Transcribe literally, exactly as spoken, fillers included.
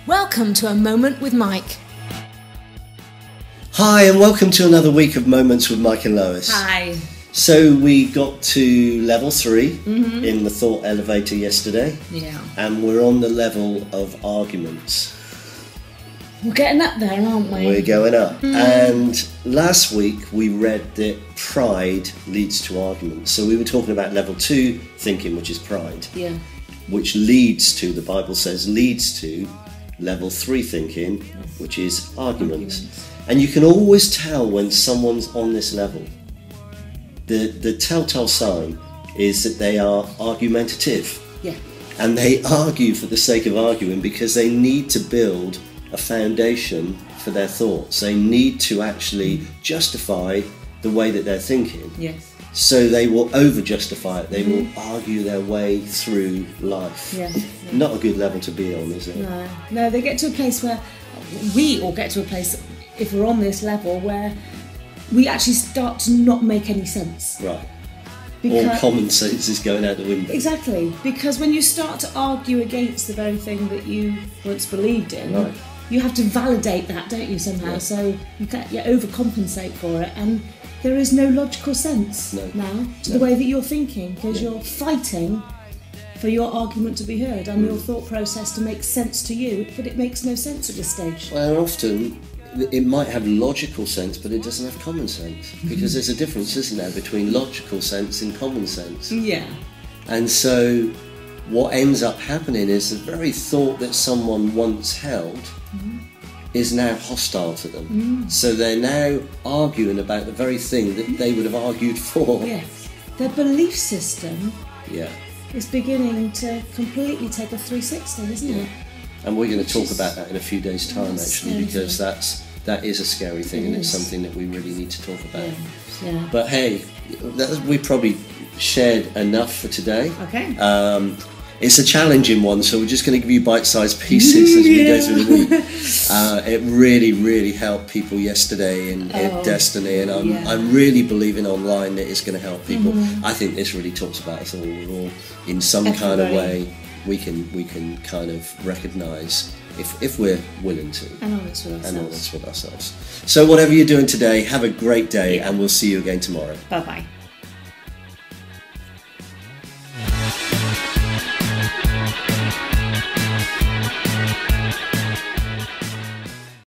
Welcome to A Moment with Mike. Hi, and welcome to another week of Moments with Mike and Lois. Hi. So we got to level three Mm-hmm. in the thought elevator yesterday. Yeah. And we're on the level of arguments. We're getting up there, aren't we? We're going up. Mm. And last week we read that pride leads to arguments. So we were talking about level two thinking, which is pride. Yeah. Which leads to, the Bible says, leads to level three thinking, which is arguments. Arguments. And you can always tell when someone's on this level. The the telltale sign is that they are argumentative. Yeah. And they argue for the sake of arguing because they need to build a foundation for their thoughts. They need to actually justify the way that they're thinking. Yes. So they will over-justify it. They will argue their way through life. Yeah. Not a good level to be on, is it? No. No, they get to a place where we all get to a place, if we're on this level, where we actually start to not make any sense. Right. Because, All common sense is going out the window. Exactly. Because when you start to argue against the very thing that you once believed in, Right. you have to validate that, don't you, somehow? Yeah. So you, can, you overcompensate for it, and there is no logical sense No. now to No. the way that you're thinking, because Yeah. you're fighting for your argument to be heard and Mm. your thought process to make sense to you, but it makes no sense at this stage. Well, often it might have logical sense, but it doesn't have common sense. Because there's a difference, isn't there, between logical sense and common sense. Yeah. And so what ends up happening is the very thought that someone once held Mm. is now hostile to them. Mm. So they're now arguing about the very thing that they would have argued for. Yes. Their belief system Yeah. is beginning to completely take a three sixty, isn't it? And we're going to talk is- about that in a few days' time, That's actually, scary because thing. that's that is a scary thing, It and it's is. something that we really need to talk about. Yeah. Yeah. But hey, that, we probably shared enough for today. Okay. Um, it's a challenging one, so we're just going to give you bite-sized pieces as we go through the week. Uh, it really, really helped people yesterday in, in Oh, Destiny, and I'm, yeah. I'm really believing online that it's going to help people. Mm-hmm. I think this really talks about us all. We're all in some kind of Everybody. way we can we can kind of recognise if if we're willing to. And honest with ourselves. And honest with ourselves. So whatever you're doing today, have a great day, Yeah. and we'll see you again tomorrow. Bye bye.